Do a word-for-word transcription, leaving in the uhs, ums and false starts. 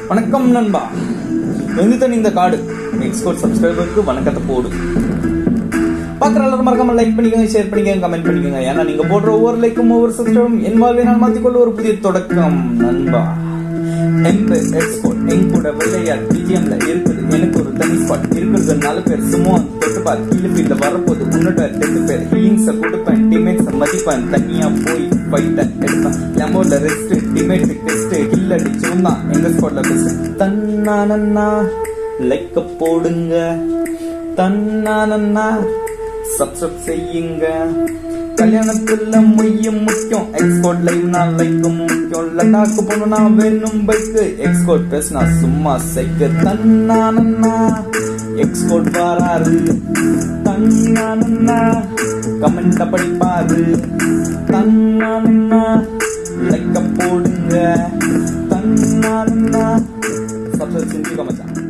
வணக்கம் நண்பா. எந்த இந்த கார்டு எக்ஸ்போர்ட் சப்ஸ்கிரைபருக்கு வணக்கத்தை போடு. பார்க்குற எல்லாரும் மறக்காம லைக் பண்ணிக்கோங்க, ஷேர் பண்ணிக்கோங்க, கமெண்ட் பண்ணிக்கோங்க. ஏன்னா நீங்க போடுற ஒவ்வொரு லைக்கும் ஒவ்வொரு சப்ஸ்கிரைபும் என் வாழ்வை நான் மாற்றிக்கொள்ள ஒரு புதிய தொடக்கம் நண்பா. எம்பு எக்ஸ்போர்ட் என் கூட விளையாட்டு பிஜிஎம்ல இருக்குது. எனக்கு ஒரு தனி ஸ்பாட் இருக்கிறது. நாலு பேர் சும்மா தொட்டு பார்த்து கீழே ஃபீல்ட வரப்போது. உன்னோட ரெண்டு பேர் ஹீலிங்ஸை கொடுப்பேன், டீமேட்ஸை மதிப்பேன். தனியா போய் ஃபைட்டை எடுப்பேன். லம்போட ரெஸ்ட் டிமேட் டெஸ்ட் கில் அடிச்சோம் தான் எங்க ஸ்பாட்ல பெஸ்ட். தன்னானன்னா லைக்க போடுங்க, தன்னானன்னா சப்ஸ்கிரைப் செய்யுங்க. கல்யாணத்துல மொய்யும் முக்கியம், எக்ஸ்போர்ட் லைவ் நான் லைக்கும் முக்கியம். லடாக்கு போனா வேணும் பைக்கு, எக்ஸ்போர்ட் பேசினா சும்மா சைக்கு. தன்னானன்னா எக்ஸ்போர்ட் வராரு, தன்னானன்னா கமெண்ட படிப்பாரு. தன்னானன்னா லைக்க போடுங்க, தன்னானன்னா சப்ஸ்கிரைப் செஞ்சுக்க மச்சான்.